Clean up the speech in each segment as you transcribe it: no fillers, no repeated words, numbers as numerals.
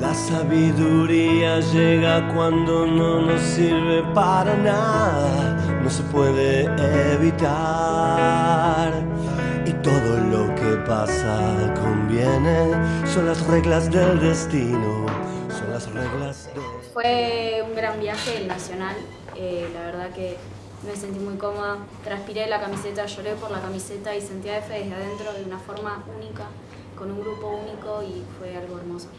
La sabiduría llega cuando no nos sirve para nada, no se puede evitar. Y todo lo que pasa conviene, son las reglas del destino, son las reglas de... Fue un gran viaje, el nacional, la verdad que me sentí muy cómoda, transpiré la camiseta, lloré por la camiseta y sentí a F desde adentro de una forma única, con un grupo único y fue algo hermoso.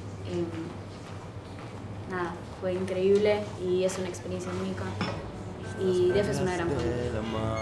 Nada, fue increíble y es una experiencia única y DF es una gran familia.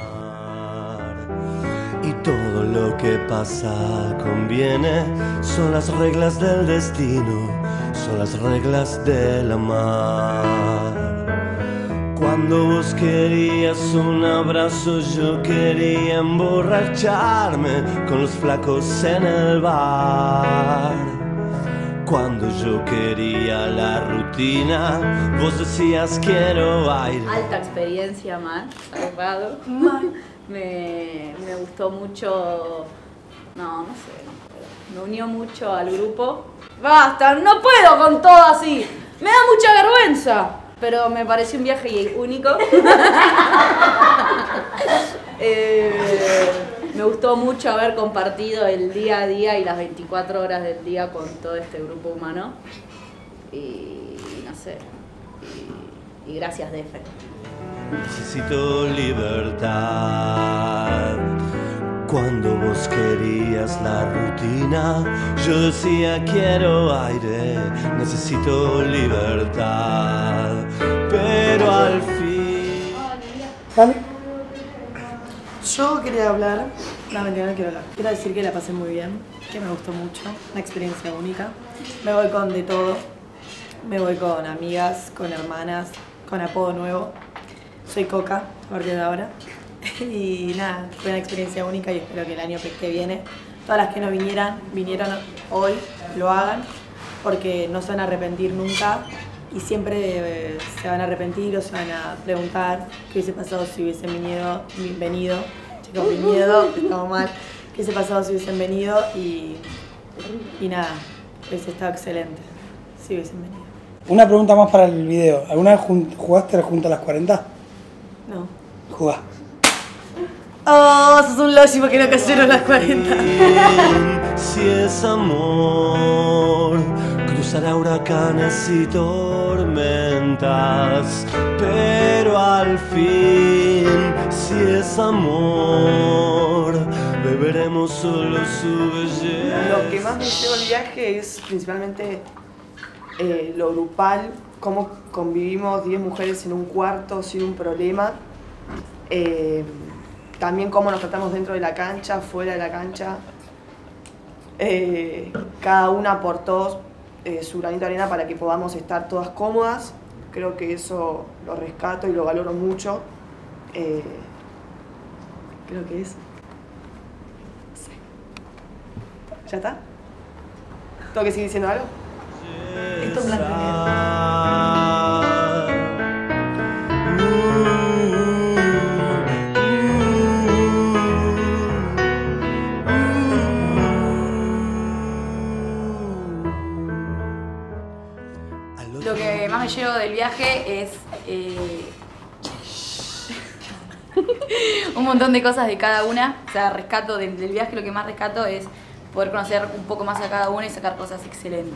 Y todo lo que pasa conviene, son las reglas del destino, son las reglas del amar. Cuando vos querías un abrazo, yo quería emborracharme con los flacos en el bar. Cuando yo quería la rutina, vos decías quiero aire. Alta experiencia, man, salvado. Me gustó mucho, no sé, me unió mucho al grupo. ¡Basta! ¡No puedo con todo así! ¡Me da mucha vergüenza! Pero me pareció un viaje único. Me gustó mucho haber compartido el día a día y las 24 horas del día con todo este grupo humano. Y no sé, y gracias DF. Necesito libertad. Cuando vos querías la rutina, yo decía quiero aire, necesito libertad. Pero al fin... Yo quería hablar, no mentira, no quiero hablar. Quiero decir que la pasé muy bien, que me gustó mucho, una experiencia única. Me voy con de todo, me voy con amigas, con hermanas, con apodo nuevo. Soy Coca, a partir de ahora. Y nada, fue una experiencia única y espero que el año que viene, todas las que no vinieron hoy, lo hagan, porque no se van a arrepentir nunca y siempre se van a arrepentir o se van a preguntar qué hubiese pasado si hubiesen venido. Chicos, viniedo, estamos mal. ¿Qué hubiese pasado si hubiesen venido? Y nada, hubiese estado excelente si hubiesen venido. Una pregunta más para el video. ¿Alguna vez jugaste junto a las 40? No. Jugá. Oh, sos un logi porque no cayeron las 40. Si es amor, cruzará huracanes y tormentas. Pero al fin, si es amor, beberemos solo su belleza. Lo que más me lleva el viaje es principalmente lo grupal, cómo convivimos 10 mujeres en un cuarto sin un problema. También cómo nos tratamos dentro de la cancha, fuera de la cancha. Cada una aportó su granito de arena para que podamos estar todas cómodas. Creo que eso lo rescato y lo valoro mucho. Creo que es... Sí. ¿Ya está? ¿Tengo que seguir diciendo algo? Esto es blanco y negro. Lo que más me llevo del viaje es un montón de cosas de cada una. O sea, rescato del viaje, lo que más rescato es poder conocer un poco más a cada una y sacar cosas excelentes.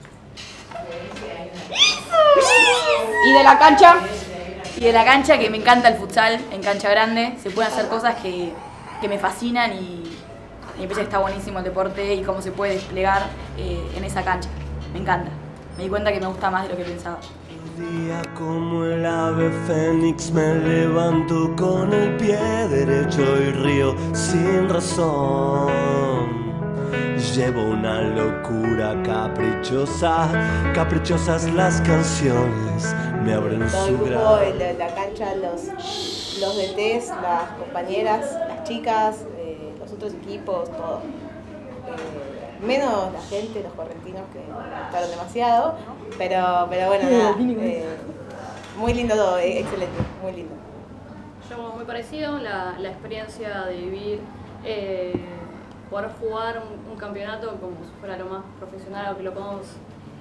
Y de la cancha que me encanta el futsal en cancha grande. Se pueden hacer cosas que me fascinan y me parece que está buenísimo el deporte y cómo se puede desplegar en esa cancha. Me encanta. Me di cuenta que me gusta más de lo que pensaba. Un día como el ave fénix me levanto con el pie derecho y río sin razón. Llevo una locura caprichosa, caprichosas las canciones me abren su grupo, la cancha, los DTs, las compañeras, las chicas, los otros equipos, todo. Menos la gente, los correntinos que gustaron demasiado, pero bueno, nada, muy lindo todo, excelente, muy lindo. Yo muy parecido, la experiencia de vivir, poder jugar un campeonato como si fuera lo más profesional a lo que lo podemos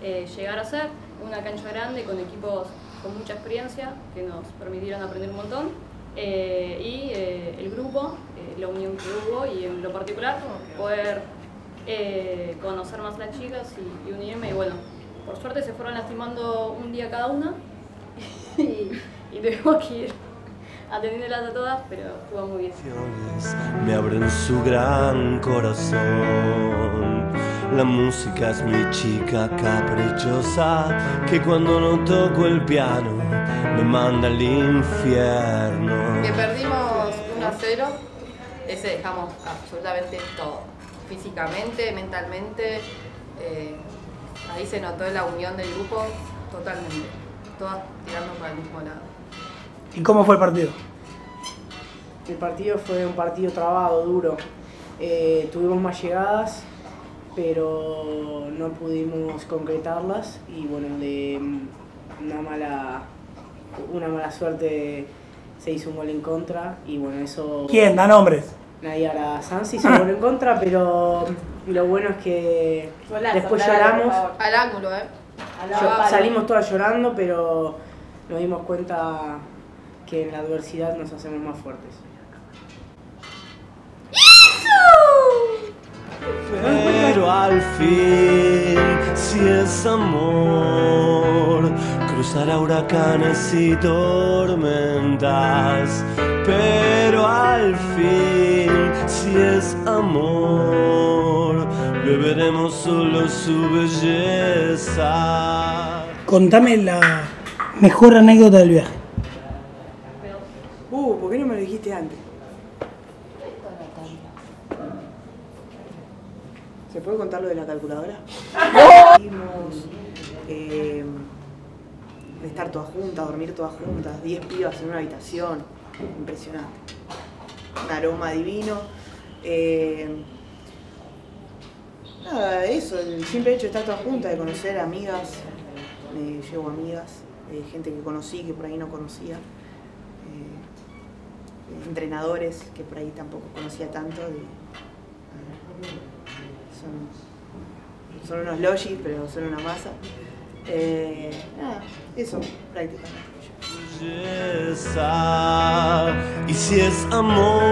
llegar a ser una cancha grande con equipos con mucha experiencia que nos permitieron aprender un montón y el grupo, la unión que hubo y en lo particular poder conocer más a las chicas y unirme y bueno, por suerte se fueron lastimando un día cada una y tuvimos que ir atendiéndolas a todas, pero estuvo muy bien. Me abren su gran corazón. La música es mi chica caprichosa que cuando no toco el piano me manda al infierno. Que perdimos 1-0, ese dejamos absolutamente todo. Físicamente, mentalmente, ahí se notó la unión del grupo totalmente. Todas tirando para el mismo lado. ¿Y cómo fue el partido? El partido fue un partido trabado, duro. Tuvimos más llegadas, pero no pudimos concretarlas y bueno, de una mala suerte se hizo un gol en contra y bueno, eso... ¿Quién? Da nombres. Nayara Sanz hizo un gol en contra, pero lo bueno es que Golazo, después claro, lloramos. Al ángulo, Salimos todas llorando, pero nos dimos cuenta que en la adversidad nos hacemos más fuertes. Pero al fin, si es amor, cruzará huracanes y tormentas. Pero al fin, si es amor, beberemos solo su belleza. Contame la mejor anécdota del viaje. ¿Por qué no me lo dijiste antes? ¿Se puede contar lo de la calculadora? Vimos de estar todas juntas, dormir todas juntas, 10 pibas en una habitación, impresionante. Un aroma divino. Nada, eso, el simple hecho de estar todas juntas, de conocer amigas, me llevo amigas, gente que conocí, que por ahí no conocía. Entrenadores que por ahí tampoco conocía tanto. Son unos logis, pero son una masa. Nada, eso prácticamente. Y si es amor,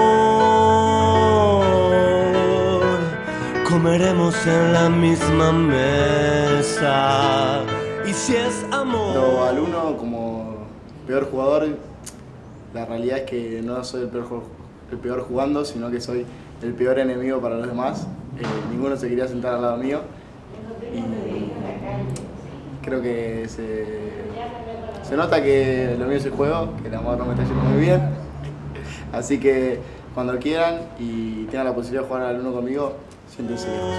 comeremos en la misma mesa. Y si es amor. Al uno como peor jugador, la realidad es que no soy el peor jugando, sino que soy el peor enemigo para los demás. Ninguno se quería sentar al lado mío y creo que se nota que lo mío es el juego, que el amor no me está yendo muy bien. Así que cuando quieran y tengan la posibilidad de jugar al uno conmigo, siéntense lejos.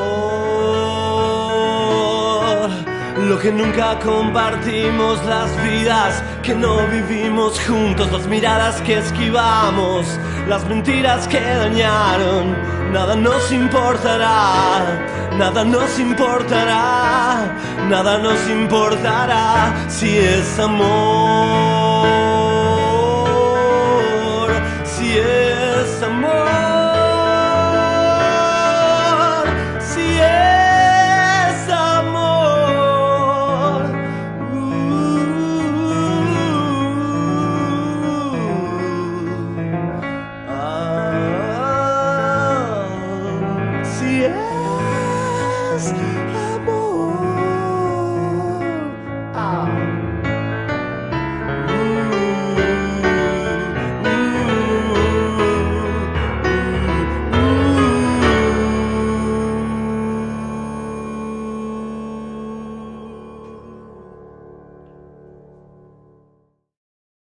Lo que nunca compartimos, las vidas que no vivimos juntos, las miradas que esquivamos, las mentiras que dañaron. Nada nos importará, nada nos importará, nada nos importará si es amor, si es